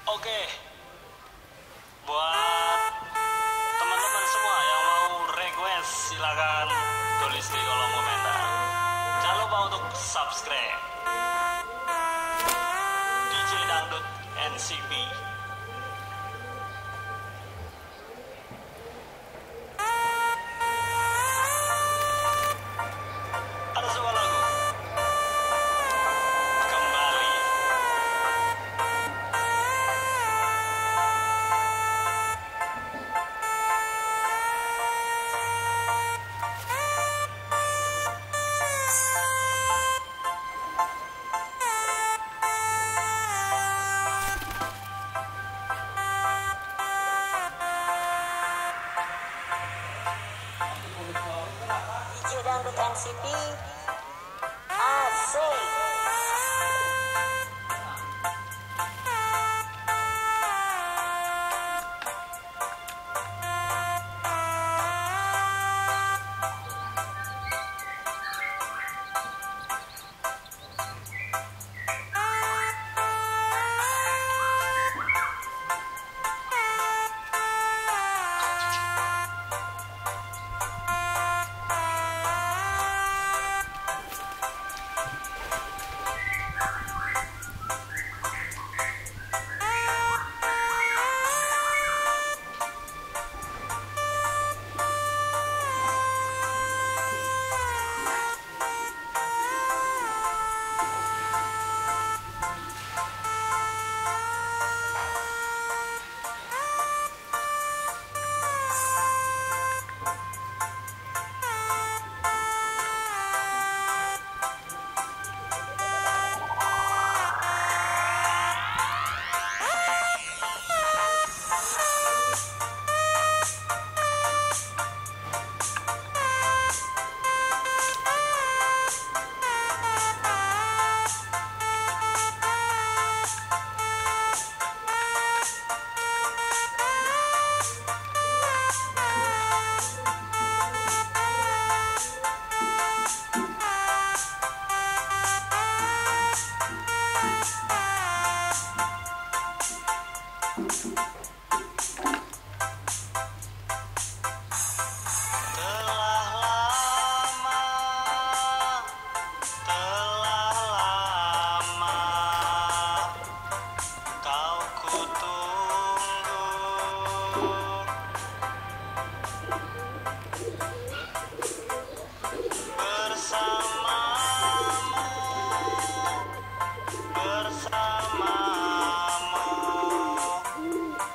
Oke, buat teman-teman semua yang mau request silakan tulis di kolom komentar. Jangan lupa untuk subscribe DJ Dangdut NCP. Ada sebuah lagu kembali. DJ Dangdut NCP asik. Telah lama kau kutunggu, bersamamu, bersamamu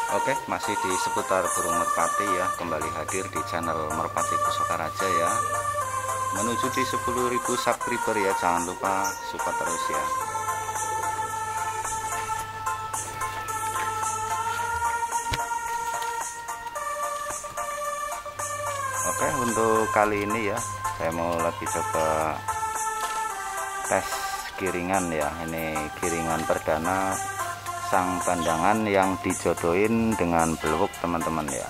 Oke, masih di seputar burung merpati ya, kembali hadir di channel Merpati Pusaka Raja ya. Menuju di 10.000 subscriber ya, jangan lupa support terus ya. Oke, untuk kali ini ya, saya mau lagi coba tes giringan ya. Ini giringan perdana sang pandangan yang dijodohin dengan beluk teman-teman ya.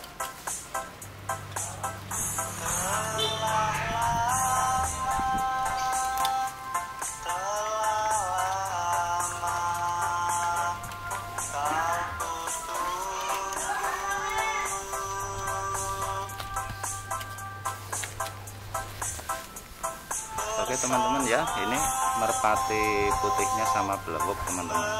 Oke teman-teman ya, ini merpati putihnya sama belewuk teman-teman.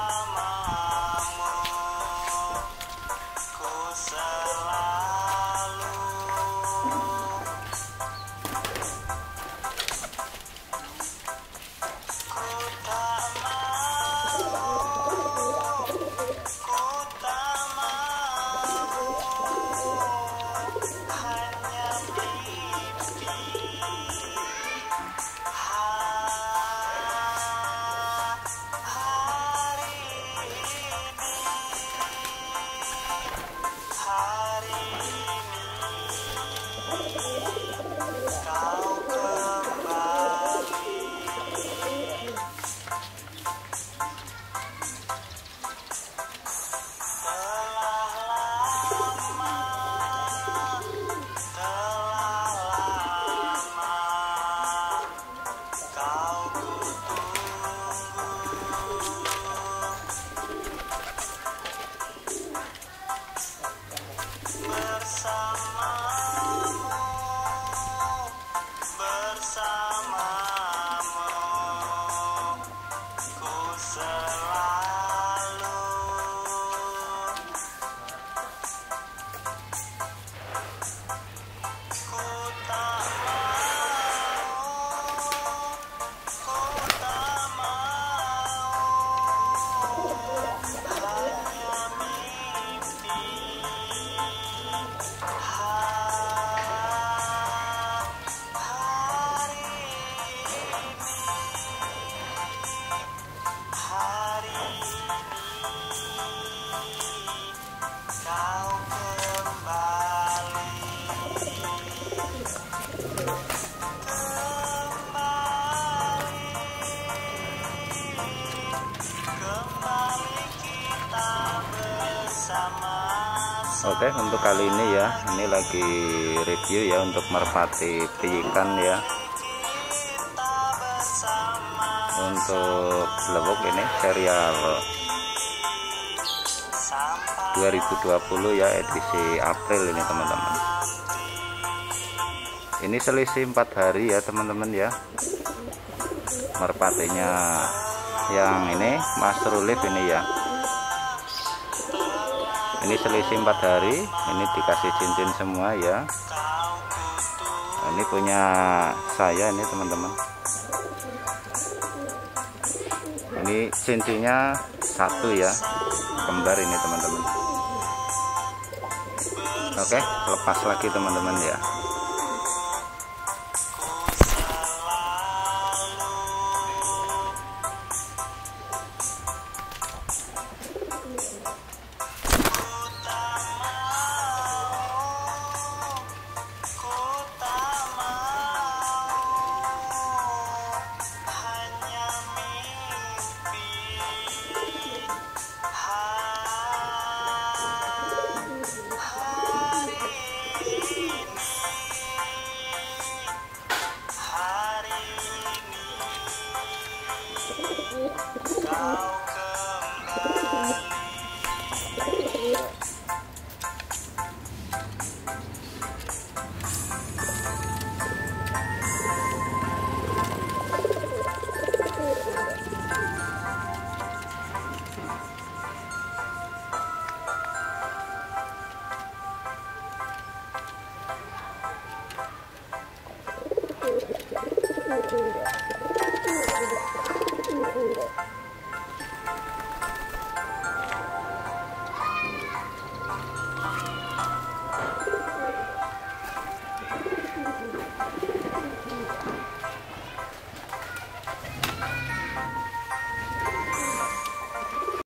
Oke, untuk kali ini ya, ini lagi review ya untuk merpati piikan ya. Untuk belewuk ini serial 2020 ya, edisi April ini teman-teman. Ini selisih 4 hari ya teman-teman ya. Merpatinya yang ini Mas Rulif ini ya. Ini selisih 4 hari, ini dikasih cincin semua ya. Ini punya saya ini teman-teman. Ini cincinnya 1 ya, kembar ini teman-teman. Oke, lepas lagi teman-teman ya.